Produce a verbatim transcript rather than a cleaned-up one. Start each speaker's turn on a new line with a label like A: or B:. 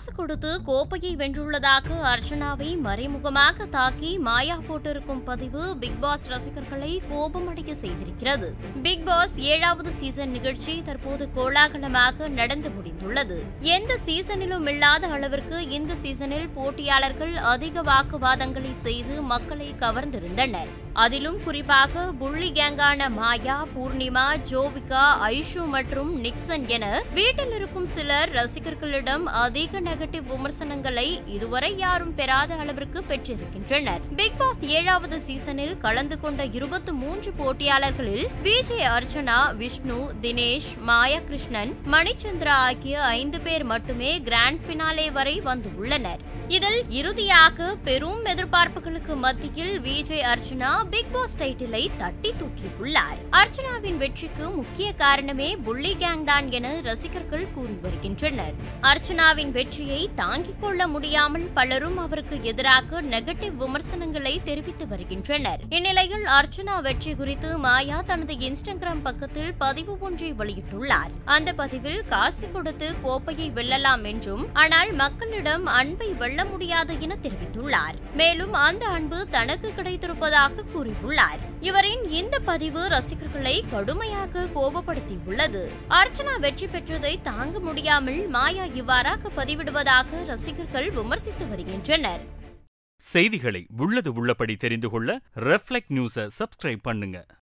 A: காசு கொடுத்து கோப்பையை வென்றுள்ளதாக அர்ச்சனாவை மறைமுகமாக தாக்கி மாயா போட்டிருக்கும் பதிவு பிக் பாஸ் ரசிகர்களை கோபமடைய செய்திருக்கிறது. பிக் பாஸ் ஏழாவது சீசன் நிகழ்ச்சி தற்போது கோலாகலமாக நடந்து முடிந்துள்ளது. எந்த சீசனிலும் இல்லாத அளவிற்கு இந்த சீசனில் போட்டியாளர்கள் அதிக வாக்குவாதங்களை செய்து மக்களை கவர்ந்திருந்தனர். அதிலும் குறிப்பாக புள்ளி கேங்கான மாயா, பூர்ணிமா, ஜோவிகா, ஐஷு மற்றும் நிக்சன் என வீட்டில் இருக்கும் சிலர் ரசிகர்களிடம் அதிக நெகட்டிவ் விமர்சனங்களை இதுவரை யாரும் பெறாத அளவிற்கு பெற்றிருக்கின்றனர். பிக் பாஸ் ஏழாவது சீசனில் கலந்து கொண்ட இருபத்தி மூன்று போட்டியாளர்களில் விஜயார்ச்சனா, விஷ்ணு, தினேஷ், மாயா கிருஷ்ணன், மணிச்சந்திரா ஆகிய ஐந்து பேர் மட்டுமே கிராண்ட்பினாலே வரை வந்துள்ளனர். இதில் இறுதியாக பெரும் எதிர்பார்ப்புகளுக்கு மத்தியில் விஜயார்ச்சனா பிக் பாஸ் டைட்டிலை தட்டி தூக்கியுள்ளார். அர்ச்சனாவின் வெற்றிக்கு முக்கிய காரணமே புள்ளி கேங் தான் என ரசிகர்கள் கூறி வருகின்றனர். அர்ச்சனாவின் வெற்றியை தாங்கிக் கொள்ள முடியாமல் பலரும் அவருக்கு எதிராக நெகட்டிவ் விமர்சனங்களை தெரிவித்து வருகின்றனர். இந்நிலையில் அர்ச்சனா வெற்றி குறித்து மாயா தனது இன்ஸ்டாகிராம் பக்கத்தில் பதிவு ஒன்றை வெளியிட்டுள்ளார். அந்த பதிவில் காசு கொடுத்து கோப்பையை வெல்லலாம் என்றும், ஆனால் மக்களிடம் அன்பை வெல்ல முடியாது என தெரிவித்துள்ளார். மேலும் அந்த அன்பு தனக்கு கிடைத்திருப்பதாக கூறியுள்ளார். இவரின் இந்த பதிவு ரசிகர்களை கடுமையாக கோபப்படுத்தியுள்ளது. அர்ச்சனா வெற்றி பெற்றதை தாங்க முடியாமல் மாயா இவ்வாறாக பதிவிடுவதாக ரசிகர்கள் விமர்சித்து வருகின்றனர்.
B: செய்திகளை உள்ளது உள்ளபடி தெரிந்து கொள்ள ரெஃப்ளெக்ட் நியூஸை சப்ஸ்கிரைப் பண்ணுங்க.